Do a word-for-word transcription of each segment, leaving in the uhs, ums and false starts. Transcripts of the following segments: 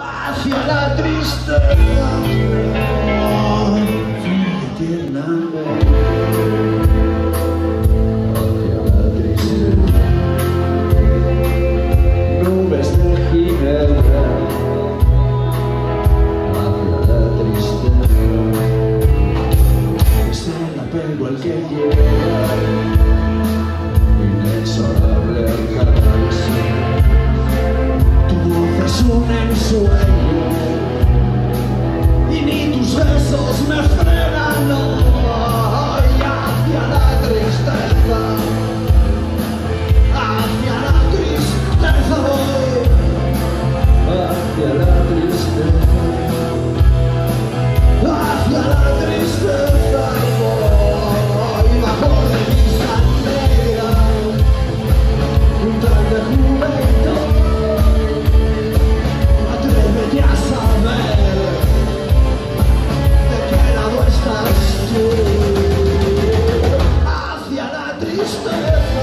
hacia la tristeza, fluye tiernamente hacia la tristeza, nubes de ginebra hacia la tristeza, es el apego el que llega, inexorable al caerse. Es un ensueño y ni tus besos me frenan, no, y hacia la tristeza, hacia la tristeza voy, hacia la tristeza, hacia la tristeza voy, bajo de vista negra, un tren de juventud. Atrévete a saber de qué lado estás tú. Hacia la tristeza,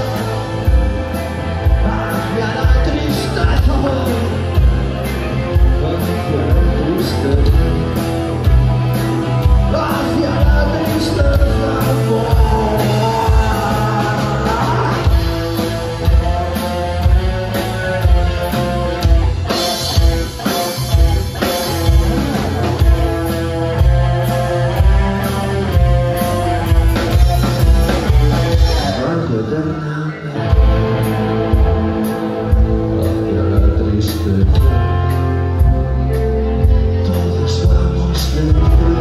hacia la tristeza voy, hacia la tristeza, hacia la tristeza voy. Hacia la tristeza, todos vamos dentro,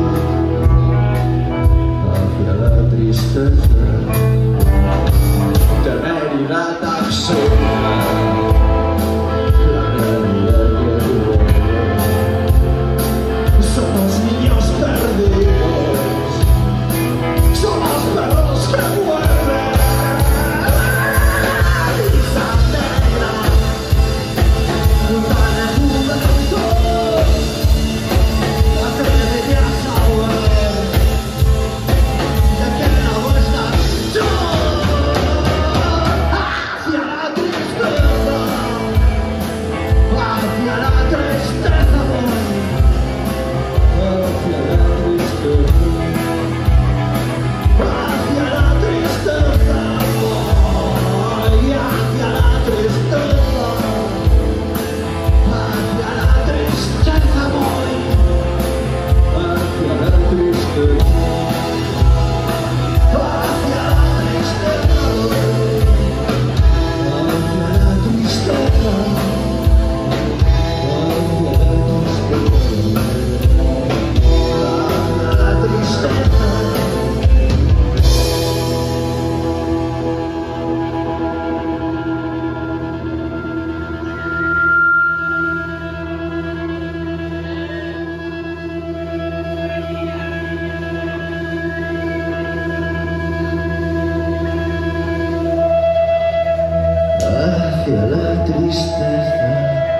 hacia la tristeza, temeridad absurda, la realidad que duele, somos niños perdidos, somos perros que mueren. Hacia la tristeza.